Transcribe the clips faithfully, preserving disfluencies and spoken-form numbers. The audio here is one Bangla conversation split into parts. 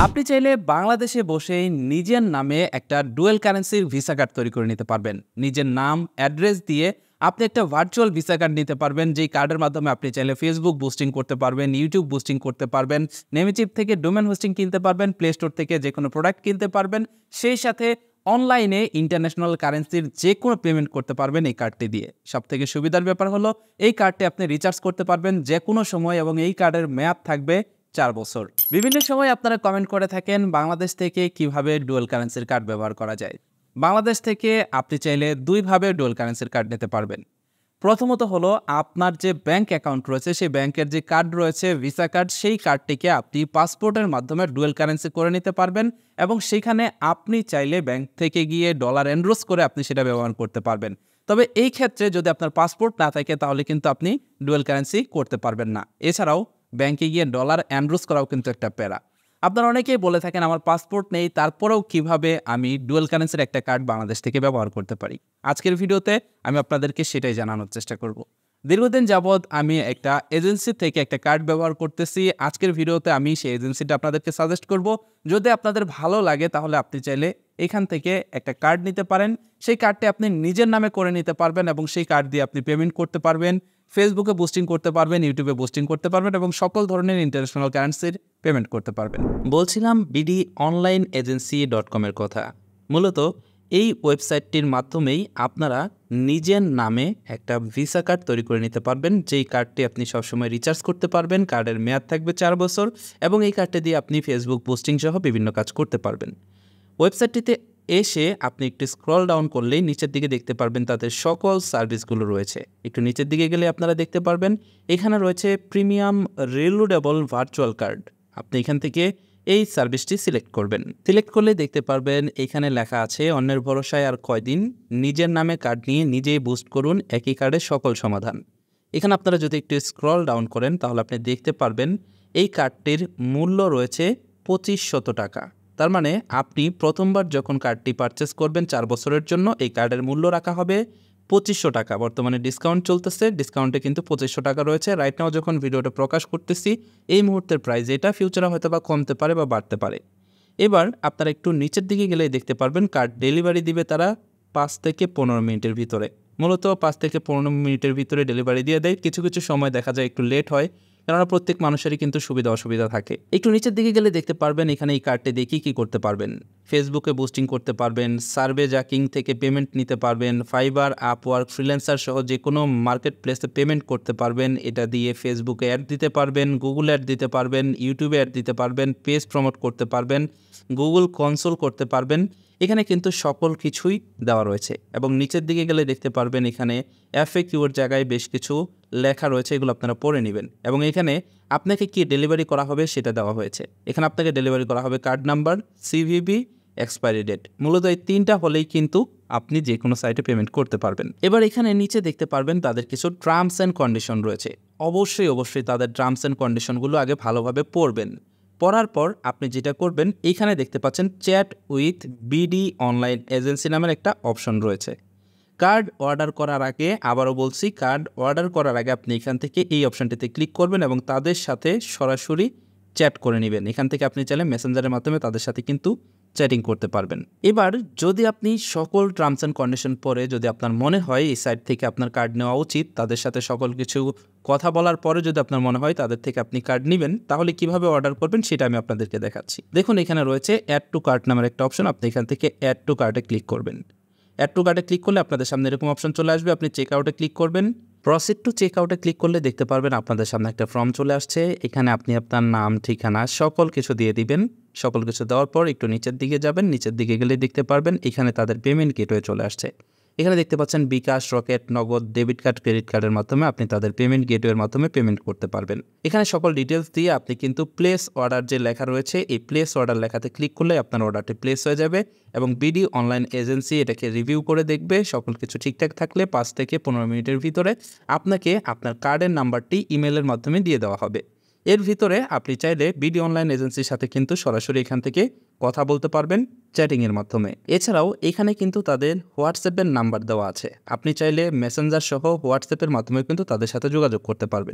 আপনি চাইলে বাংলাদেশে বসেই নিজের নামে একটা ডুয়েল কারেন্সির ভিসা কার্ড তৈরি করে নিতে পারবেন। নিজের নাম, অ্যাড্রেস দিয়ে আপনি একটা ভার্চুয়াল ভিসা কার্ড নিতে পারবেন, যেই কার্ডের মাধ্যমে আপনি চাইলে ফেসবুক বুস্টিং করতে পারবেন, ইউটিউব বুস্টিং করতে পারবেন, নেমিচিপ থেকে ডোমেন হোস্টিং কিনতে পারবেন, প্লে স্টোর থেকে যে কোনো প্রোডাক্ট কিনতে পারবেন, সেই সাথে অনলাইনে ইন্টারন্যাশনাল কারেন্সির যে কোনো পেমেন্ট করতে পারবেন এই কার্ডটি দিয়ে। সবথেকে সুবিধার ব্যাপার হলো এই কার্ডটি আপনি রিচার্জ করতে পারবেন যে কোনো সময় এবং এই কার্ডের মেয়াদ থাকবে চার বছর। বিভিন্ন সময় আপনারা কমেন্ট করে থাকেন বাংলাদেশ থেকে কিভাবে ডুয়াল কারেন্সির কার্ড ব্যবহার করা যায়। বাংলাদেশ থেকে আপনি চাইলে দুইভাবে ডুয়াল কারেন্সির কার্ড নিতে পারবেন। প্রথমত হলো আপনার যে ব্যাংক অ্যাকাউন্ট রয়েছে সেই ব্যাংকের যে কার্ড রয়েছে ভিসা কার্ড, সেই কার্ডটিকে আপনি পাসপোর্টের মাধ্যমে ডুয়াল কারেন্সি করে নিতে পারবেন এবং সেখানে আপনি চাইলে ব্যাংক থেকে গিয়ে ডলার এনরোস করে আপনি সেটা ব্যবহার করতে পারবেন। তবে এই ক্ষেত্রে যদি আপনার পাসপোর্ট না থাকে তাহলে কিন্তু আপনি ডুয়াল কারেন্সি করতে পারবেন না। এছাড়াও ব্যাংকে গিয়ে ডলার এনরোস করাও কিন্তু একটা প্যারা। আপনারা অনেকেই বলে থাকেন আমার পাসপোর্ট নেই, তারপরেও কিভাবে আমি ডুয়াল কারেন্সির একটা কার্ড বাংলাদেশ থেকে ব্যবহার করতে পারি। আজকের ভিডিওতে আমি আপনাদেরকে সেটাই জানানোর চেষ্টা করব। দীর্ঘদিন যাবৎ আমি একটা এজেন্সি থেকে একটা কার্ড ব্যবহার করতেছি। আজকের ভিডিওতে আমি সেই এজেন্সিটা আপনাদেরকে সাজেস্ট করব। যদি আপনাদের ভালো লাগে তাহলে আপনি চাইলে এখান থেকে একটা কার্ড নিতে পারেন। সেই কার্ডটি আপনি নিজের নামে করে নিতে পারবেন এবং সেই কার্ড দিয়ে আপনি পেমেন্ট করতে পারবেন, ফেসবুকে বুস্টিং করতে পারবেন, ইউটিউবে বুস্টিং করতে পারবেন এবং সকল ধরনের ইন্টারন্যাশনাল কারেন্সির পেমেন্ট করতে পারবেন। বলছিলাম বিডি অনলাইন এজেন্সি ডট কমের কথা। মূলত এই ওয়েবসাইটটির মাধ্যমেই আপনারা নিজের নামে একটা ভিসা কার্ড তৈরি করে নিতে পারবেন, যেই কার্ডটি আপনি সবসময় রিচার্জ করতে পারবেন। কার্ডের মেয়াদ থাকবে চার বছর এবং এই কার্ডটি দিয়ে আপনি ফেসবুক পোস্টিং সহ বিভিন্ন কাজ করতে পারবেন। ওয়েবসাইটটিতে এসে আপনি একটু স্ক্রল ডাউন করলেই নিচের দিকে দেখতে পারবেন তাদের সকল সার্ভিসগুলো রয়েছে। একটু নিচের দিকে গেলে আপনারা দেখতে পারবেন এখানে রয়েছে প্রিমিয়াম রিলোডেবল ভার্চুয়াল কার্ড। আপনি এখান থেকে এই সার্ভিসটি সিলেক্ট করবেন। সিলেক্ট করলে দেখতে পারবেন এখানে লেখা আছে অন্যের ভরসায় আর কয়দিন, নিজের নামে কার্ড নিয়ে নিজেই বুস্ট করুন, একই কার্ডের সকল সমাধান। এখানে আপনারা যদি একটু স্ক্রল ডাউন করেন তাহলে আপনি দেখতে পারবেন এই কার্ডটির মূল্য রয়েছে পঁচিশশত টাকা। তার মানে আপনি প্রথমবার যখন কার্ডটি পারচেস করবেন চার বছরের জন্য এই কার্ডের মূল্য রাখা হবে পঁচিশশো টাকা। বর্তমানে ডিসকাউন্ট চলতেছে, ডিসকাউন্টে কিন্তু পঁচিশশো টাকা রয়েছে। রাইট নাও যখন ভিডিওটা প্রকাশ করতেছি এই মুহূর্তের প্রাইস এটা, ফিউচারে হয়তো বা কমতে পারে বা বাড়তে পারে। এবার আপনারা একটু নিচের দিকে গেলেই দেখতে পারবেন কার্ড ডেলিভারি দিবে তারা পাঁচ থেকে পনেরো মিনিটের ভিতরে। মূলত পাঁচ থেকে পনেরো মিনিটের ভিতরে ডেলিভারি দিয়ে দেয়। কিছু কিছু সময় দেখা যায় একটু লেট হয়, কেননা প্রত্যেক মানুষেরই কিন্তু সুবিধা অসুবিধা থাকে। একটু নিচের দিকে গেলে দেখতে পারবেন এখানে এই কার্ডটি দিয়ে কী কী করতে পারবেন। ফেসবুকে বুস্টিং করতে পারবেন, সার্ভে জাকিং থেকে পেমেন্ট নিতে পারবেন, ফাইবার, আপওয়ার্ক, ফ্রিল্যান্সার সহ যে কোনো মার্কেট প্লেসে পেমেন্ট করতে পারবেন। এটা দিয়ে ফেসবুকে অ্যাড দিতে পারবেন, গুগল অ্যাড দিতে পারবেন, ইউটিউবে অ্যাড দিতে পারবেন, পেজ প্রমোট করতে পারবেন, গুগল কনসোল করতে পারবেন। এখানে কিন্তু সকল কিছুই দেওয়া রয়েছে এবং নিচের দিকে গেলে দেখতে পারবেন এখানে এফএকিউর জায়গায় বেশ কিছু লেখা রয়েছে, এগুলো আপনারা পড়ে নেবেন এবং এখানে আপনাকে কি ডেলিভারি করা হবে সেটা দেওয়া হয়েছে। এখানে আপনাকে ডেলিভারি করা হবে card number, CVV, expiry date. মূলত এই তিনটা হলেই কিন্তু আপনি যে কোনো সাইটে পেমেন্ট করতে পারবেন। এবার এখানে নিচে দেখতে পারবেন তাদের কিছু টার্মস অ্যান্ড কন্ডিশন রয়েছে। অবশ্যই অবশ্যই তাদের টার্মস অ্যান্ড কন্ডিশনগুলো আগে ভালোভাবে পড়বেন। পড়ার পর আপনি যেটা করবেন এখানে দেখতে পাচ্ছেন chat with BD online agency নামের একটা অপশন রয়েছে। কার্ড অর্ডার করার আগে, আবারও বলছি, কার্ড অর্ডার করার আগে আপনি এখান থেকে এই অপশনটিতে ক্লিক করবেন এবং তাদের সাথে সরাসরি চ্যাট করে নেবেন। এখান থেকে আপনি চাইলে মেসেঞ্জারের মাধ্যমে তাদের সাথে কিন্তু চ্যাটিং করতে পারবেন। এবার যদি আপনি সকল টার্মস অ্যান্ড কন্ডিশন পরে যদি আপনার মনে হয় এই সাইট থেকে আপনার কার্ড নেওয়া উচিত, তাদের সাথে সকল কিছু কথা বলার পরে যদি আপনার মনে হয় তাদের থেকে আপনি কার্ড নেবেন, তাহলে কিভাবে অর্ডার করবেন সেটা আমি আপনাদেরকে দেখাচ্ছি। দেখুন এখানে রয়েছে অ্যাড টু কার্ট নামের একটা অপশন। আপনি এখান থেকে অ্যাড টু কার্টে ক্লিক করবেন। অ্যাড টু কার্টে ক্লিক করলে আপনাদের সামনে এরকম অপশন চলে আসবে। আপনি চেক আউটে ক্লিক করবেন। প্রসিড টু চেক আউটে ক্লিক করলে দেখতে পারবেন আপনাদের সামনে একটা ফর্ম চলে আসছে। এখানে আপনি আপনার নাম, ঠিকানা সকল কিছু দিয়ে দিবেন। সকল কিছু দেওয়ার পর একটু নিচের দিকে যাবেন। নিচের দিকে গেলে দেখতে পারবেন এখানে তাদের পেমেন্ট গেটওয়ে চলে আসছে। এখানে দেখতে পাচ্ছেন bKash, Rocket, Nagad, debit card, credit কার্ডের মাধ্যমে আপনি তাদের পেমেন্ট গেটওয়ের মাধ্যমে পেমেন্ট করতে পারবেন। এখানে সকল ডিটেলস দিয়ে আপনি কিন্তু প্লেস অর্ডার যে লেখা রয়েছে এই প্লেস অর্ডার লেখাতে ক্লিক করলে আপনার অর্ডারটি প্লেস হয়ে যাবে এবং বিডি অনলাইন এজেন্সি এটাকে রিভিউ করে দেখবে। সকল কিছু ঠিকঠাক থাকলে পাঁচ থেকে পনেরো মিনিটের ভিতরে আপনাকে আপনার কার্ডের নাম্বারটি ইমেলের মাধ্যমে দিয়ে দেওয়া হবে। এর ভিতরে আপনি চাইলে বিডি অনলাইন এজেন্সির সাথে কিন্তু সরাসরি এখান থেকে কথা বলতে পারবেন চ্যাটিংয়ের মাধ্যমে। এছাড়াও এখানে কিন্তু তাদের হোয়াটসঅ্যাপের নাম্বার দেওয়া আছে। আপনি চাইলে মেসেঞ্জার সহ হোয়াটসঅ্যাপের মাধ্যমে কিন্তু তাদের সাথে যোগাযোগ করতে পারবেন।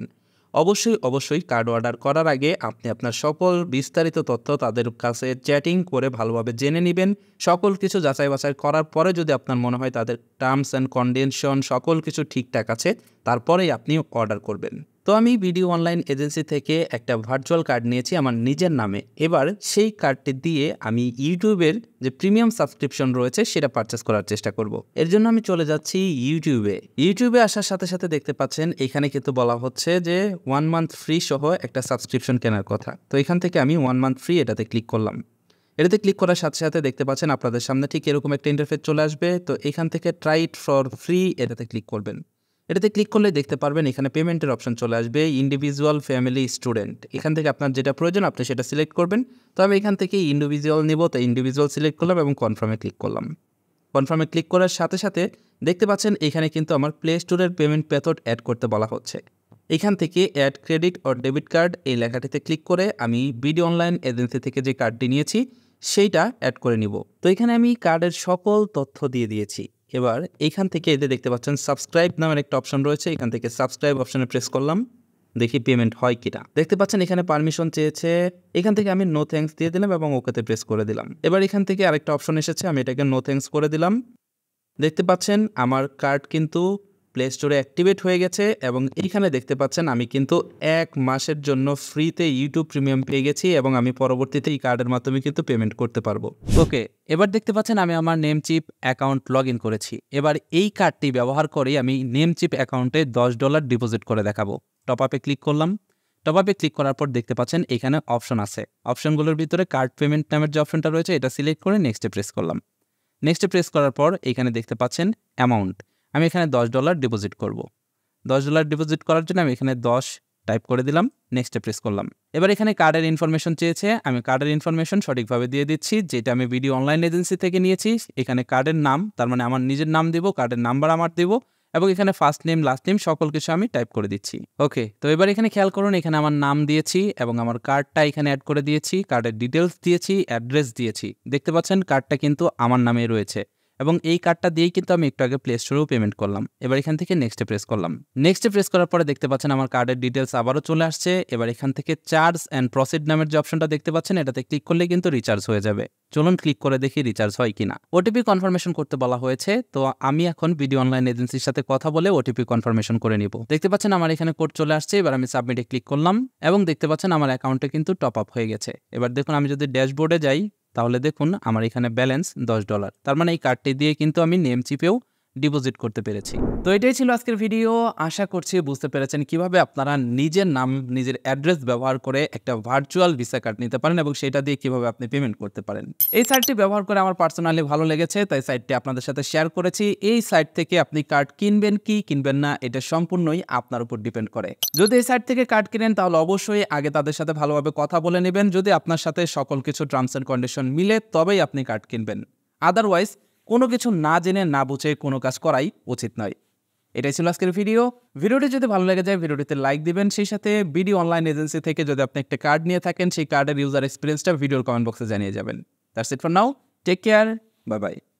অবশ্যই অবশ্যই কার্ড অর্ডার করার আগে আপনি আপনার সকল বিস্তারিত তথ্য তাদের কাছে চ্যাটিং করে ভালোভাবে জেনে নেবেন। সকল কিছু যাচাই বাছাই করার পরে যদি আপনার মনে হয় তাদের টার্মস অ্যান্ড কন্ডিশন সকল কিছু ঠিকঠাক আছে, তারপরেই আপনি অর্ডার করবেন। তো আমি ভিডিও অনলাইন এজেন্সি থেকে একটা ভার্চুয়াল কার্ড নিয়েছি আমার নিজের নামে। এবার সেই কার্ডটি দিয়ে আমি ইউটিউবের যে প্রিমিয়াম সাবস্ক্রিপশন রয়েছে সেটা পারচেস করার চেষ্টা করব। এর জন্য আমি চলে যাচ্ছি ইউটিউবে। ইউটিউবে আসার সাথে সাথে দেখতে পাচ্ছেন এখানে কিন্তু বলা হচ্ছে যে ওয়ান মান্থ ফ্রি সহ একটা সাবস্ক্রিপশন কেনার কথা। তো এখান থেকে আমি ওয়ান মান্থ ফ্রি এটাতে ক্লিক করলাম। এটাতে ক্লিক করার সাথে সাথে দেখতে পাচ্ছেন আপনাদের সামনে ঠিক এরকম একটা ইন্টারফেস চলে আসবে। তো এখান থেকে ট্রাই ইট ফর ফ্রি এটাতে ক্লিক করবেন। এটাতে ক্লিক করলে দেখতে পারবেন এখানে পেমেন্টের অপশন চলে আসবে, ইন্ডিভিজুয়াল, ফ্যামিলি, স্টুডেন্ট। এখান থেকে আপনার যেটা প্রয়োজন আপনি সেটা সিলেক্ট করবেন। তো আমি এখান থেকে ইন্ডিভিজুয়াল নিব, তো ইন্ডিভিজুয়াল সিলেক্ট করলাম এবং কনফার্মে ক্লিক করলাম। কনফার্মে ক্লিক করার সাথে সাথে দেখতে পাচ্ছেন এখানে কিন্তু আমার প্লে স্টোরের পেমেন্ট মেথড অ্যাড করতে বলা হচ্ছে। এখান থেকে add credit or debit card এই লেখাটিতে ক্লিক করে আমি ভিডিও অনলাইন এজেন্সি থেকে যে কার্ডটি নিয়েছি সেইটা অ্যাড করে নিব। তো এখানে আমি কার্ডের সকল তথ্য দিয়ে দিয়েছি। এবার এখান থেকে এদের দেখতে পাচ্ছেন সাবস্ক্রাইব নামের একটা অপশন রয়েছে, এখান থেকে সাবস্ক্রাইব অপশনে প্রেস করলাম, দেখি পেমেন্ট হয় কিনা। দেখতে পাচ্ছেন এখানে পারমিশন চেয়েছে, এখান থেকে আমি নো থ্যাঙ্কস দিয়ে দিলাম এবং ওকেতে প্রেস করে দিলাম। এবার এখান থেকে আরেকটা অপশন এসেছে, আমি এটাকে নো থ্যাঙ্কস করে দিলাম। দেখতে পাচ্ছেন আমার কার্ড কিন্তু প্লে স্টোরে অ্যাক্টিভেট হয়ে গেছে এবং এইখানে দেখতে পাচ্ছেন আমি কিন্তু এক মাসের জন্য ফ্রিতে ইউটিউব প্রিমিয়াম পেয়ে গেছি এবং আমি পরবর্তীতে এই কার্ডের মাধ্যমে কিন্তু পেমেন্ট করতে পারবো। ওকে, এবার দেখতে পাচ্ছেন আমি আমার নেমচিপ অ্যাকাউন্ট লগ ইন করেছি। এবার এই কার্ডটি ব্যবহার করে আমি নেমচিপ অ্যাকাউন্টে দশ ডলার ডিপোজিট করে দেখাবো। টপ আপে ক্লিক করলাম। টপ আপে ক্লিক করার পর দেখতে পাচ্ছেন এখানে অপশন আছে। অপশনগুলোর ভিতরে কার্ড পেমেন্ট নামের যে অপশনটা রয়েছে এটা সিলেক্ট করে নেক্সটে প্রেস করলাম। নেক্সটে প্রেস করার পর এখানে দেখতে পাচ্ছেন অ্যামাউন্ট, আমি এখানে দশ ডলার ডিপোজিট করব। দশ ডলার ডিপোজিট করার জন্য আমি এখানে দশ টাইপ করে দিলাম, নেক্সটে প্রেস করলাম। এবার এখানে কার্ডের ইনফরমেশন চেয়েছে, আমি কার্ডের ইনফরমেশন সঠিকভাবে দিয়ে দিচ্ছি, যেটা আমি ভিডিও অনলাইন এজেন্সি থেকে নিয়েছি। এখানে কার্ডের নাম, তার মানে আমার নিজের নাম দিব, কার্ডের নাম্বার আমার দিব এবং এখানে ফার্স্ট নেম লাস্ট নেম সকল কিছু আমি টাইপ করে দিচ্ছি। ওকে, তো এবার এখানে খেয়াল করুন এখানে আমার নাম দিয়েছি এবং আমার কার্ডটা এখানে অ্যাড করে দিয়েছি, কার্ডের ডিটেলস দিয়েছি, অ্যাড্রেস দিয়েছি। দেখতে পাচ্ছেন কার্ডটা কিন্তু আমার নামে রয়েছে এবং এই কার্ডটা দিয়েই কিন্তু আমি একটু আগে প্লে স্টোরেও পেমেন্ট করলাম। এবার এখান থেকে নেক্সটে প্রেস করলাম। নেক্সটে প্রেস করার পরে দেখতে পাচ্ছেন আমার কার্ডের ডিটেলস আবারও চলে আসছে। এবার এখান থেকে চার্জ অ্যান্ড প্রসিড নামের যে অপশনটা দেখতে পাচ্ছেন এটাতে ক্লিক করলে কিন্তু রিচার্জ হয়ে যাবে। চলুন ক্লিক করে দেখি রিচার্জ হয় কিনা। ওটিপি কনফার্মেশন করতে বলা হয়েছে, তো আমি এখন ভিডিও অনলাইন এজেন্সির সাথে কথা বলে ওটিপি কনফার্মেশন করে নিব। দেখতে পাচ্ছেন আমার এখানে কোড চলে আসছে। এবার আমি সাবমিটে ক্লিক করলাম এবং দেখতে পাচ্ছেন আমার অ্যাকাউন্টে কিন্তু টপ আপ হয়ে গেছে। এবার দেখুন আমি যদি ড্যাশবোর্ডে যাই তাহলে দেখুন আমার এখানে ব্যালেন্স দশ ডলার, তার মানে এই কার্ডটি দিয়ে কিন্তু আমি নেমচিপেও ডিপোজিট করতে পেরেছি। তো এটাই ছিল আজকের ভিডিও। আশা করছি বুঝতে পেরেছেন কিভাবে আপনারা নিজের নাম নিজের অ্যাড্রেস ব্যবহার করে একটা ভার্চুয়াল ভিসা কার্ড নিতে পারেন এবং সেটা দিয়ে কিভাবে আপনি পেমেন্ট করতে পারেন। এই সাইটটি ব্যবহার করে আমার পার্সোনালি ভালো লেগেছে, তাই সাইটটি আপনাদের সাথে শেয়ার করেছি। এই সাইট থেকে আপনি কার্ড কিনবেন কি কিনবেন না এটা সম্পূর্ণই আপনার উপর ডিপেন্ড করে। যদি এই সাইট থেকে কার্ড কিনেন তাহলে অবশ্যই আগে তাদের সাথে ভালোভাবে কথা বলে নেবেন। যদি আপনার সাথে সকল কিছু টার্মস অ্যান্ড কন্ডিশন মিলে তবেই আপনি কার্ড কিনবেন। আদারওয়াইজ কোনো কিছু না জেনে না বুঝে কোনো কাজ করাই উচিত নয়। এটাই ছিল আজকের ভিডিও। ভিডিওটি যদি ভালো লেগে যায় ভিডিওটিতে লাইক দিবেন, সেই সাথে ভিডিও অনলাইন এজেন্সি থেকে যদি আপনি একটা কার্ড নিয়ে থাকেন সেই কার্ডের ইউজার এক্সপিরিয়েন্সটা ভিডিওর কমেন্ট বক্সে জানিয়ে যাবেন। That's it for now, take care, bye by.